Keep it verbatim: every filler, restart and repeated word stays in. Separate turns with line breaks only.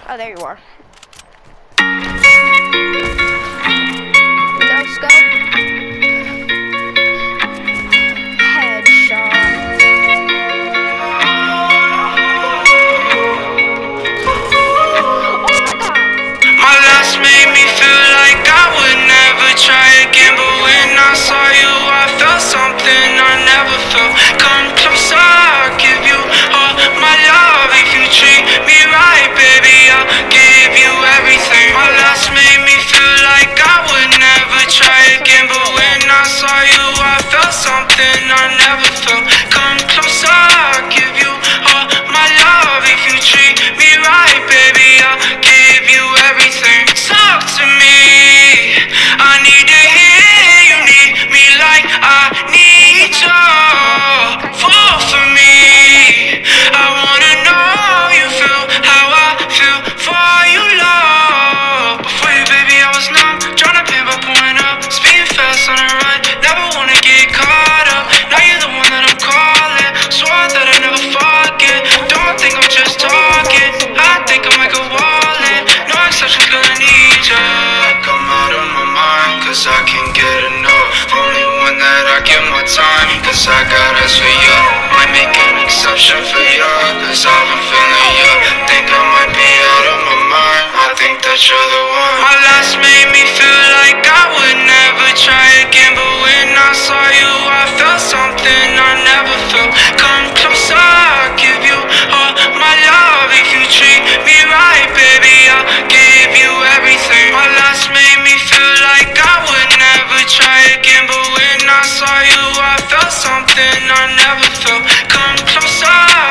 Oh, there you are. No scope. Headshot. Oh my god.
My last made me feel like I would never try again, but when I saw you, I felt something I never felt. Come closer, I'll give you all my love. If you treat me right, baby, I'll give you everything. My last made me feel like I would never try again, but when I saw you, I felt something I never felt. Come closer, I'll give you all my love. If you treat me right, baby, I'll give you everything. Talk to me, I need to hear you need me like I need you. Fall for me, I wanna know you feel how I feel for you, love. Before you, baby, I was numb, tryna pay by pulling up, speeding fast on the run, never wanna get caught up. Now you're the one that I'm calling, swore that I never forget. Don't think I'm just talking, I think I might go all in. No exceptions, gonna need ya. Like I'm out of my mind, cause I can't get enough. Only one that I give my time, cause I got eyes for you. Might make an exception for you, cause I've been feeling you. Think I might be out of my mind, I think that you're the one. My last made me feel like I would never try again, but when I saw you, I felt something I never felt. Come closer, I'll give you all my love. If you treat me right, baby, I'll give you everything. My last made me feel like I would never try again, but when I saw you, I felt something I never felt. Come closer,